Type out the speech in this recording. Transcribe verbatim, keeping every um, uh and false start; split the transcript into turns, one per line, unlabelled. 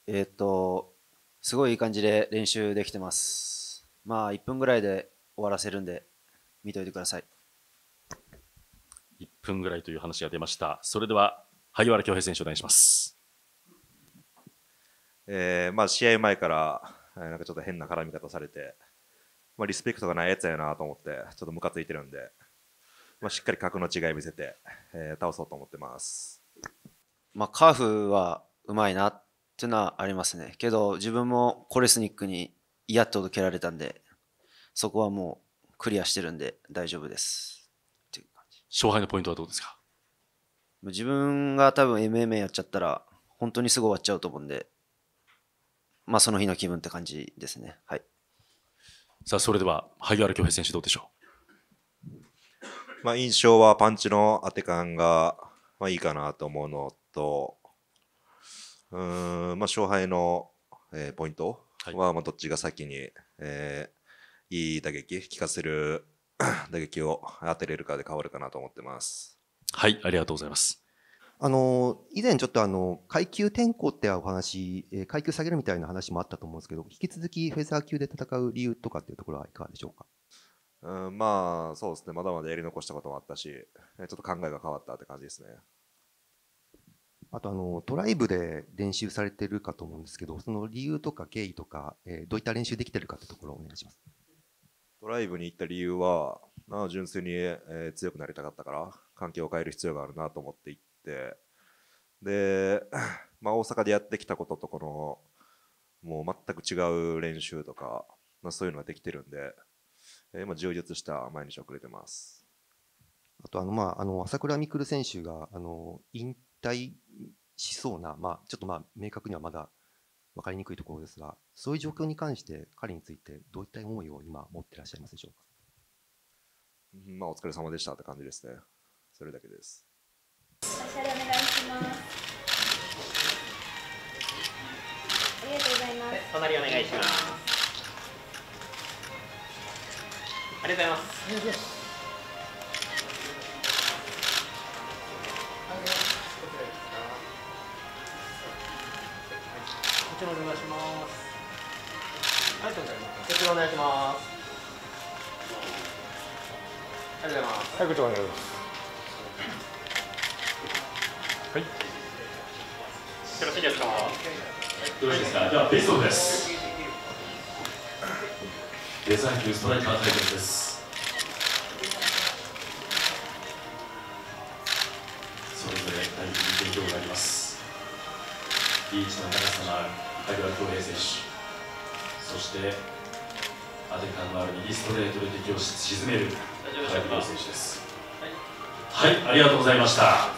えーっと、すごいいい感じで練習できてます。まあ、いっぷんぐらいで終わらせるんで、見といてください。
いっぷんぐらいという話が出ました。それでは、萩原恭平選手お願いします。
えー、まあ試合前から、えーなんかちょっと変な絡み方されて、まあ、リスペクトがないやつやなと思って、ちょっとムカついてるんで、まあ、しっかり格の違い見せて、えー倒そうと思ってます。
まあ、カーフはうまいなっていうのはありますね。けど、自分もコレスニックに嫌ってほど蹴られたんで、そこはもうクリアしてるんで大丈夫です。っていう感じ。
勝敗のポイントはどうですか？
自分が多分 エムエムエー やっちゃったら、本当にすぐ終わっちゃうと思うんで、まあ、その日の気分って感じですね。はい。
さあ、それでは、萩原恭平選手どうでしょ
まあ、印象はパンチの当て感が、まあ、いいかなと思うのと、うーん、まあ、勝敗の、えーポイント
はい
は、まあ、どっちが先に、えーいい打撃、効かせる打撃を当てれるかで変わるかなと思ってます。
う？はい、ありがとうございます。
あの以前ちょっとあの階級転向ってお話、えー階級下げるみたいな話もあったと思うんですけど、引き続きフェザー級で戦う理由とかっていうところはいかがでしょうか。
うん、まあ、そうですね、まだまだやり残したこともあったし、えーちょっと考えが変わったって感じですね。
あとあのトライブで練習されてるかと思うんですけど、その理由とか経緯とか、えーどういった練習できてるかってところをお願いします。
ドライブに行った理由は、まあ、純粋に、えー強くなりたかったから、環境を変える必要があるなと思って行って、で、まあ、大阪でやってきたことと、この、もう全く違う練習とか、まあ、そういうのができてるんで、えー今、充実した毎日をくれてます。
あとあの、まあ、あの朝倉未来選手があの引退しそうな、まあ、ちょっとまあ明確にはまだ分かりにくいところですが、そういう状況に関して彼についてどういった思いを今持っていらっしゃいますでしょうか。
うんまあ、お疲れ様でしたって感じですね。それだけです。
おしゃれお願いします。ありがとうございます。
隣お願いします。ありがとうございます。こちらお願いします。ありがとうございます。こちらお願いします。ありがとうございます。はい、こちらお願いします。はい。よろしいですか。
よろしいですか？では、ベストオブです。デザイン級ストライカー対決です。それぞれ大変に定評があります。リーチの高さのある萩原恭平選手、そして当て感のある右ストレートで敵を沈める萩原選手です。はい、ありがとうございました。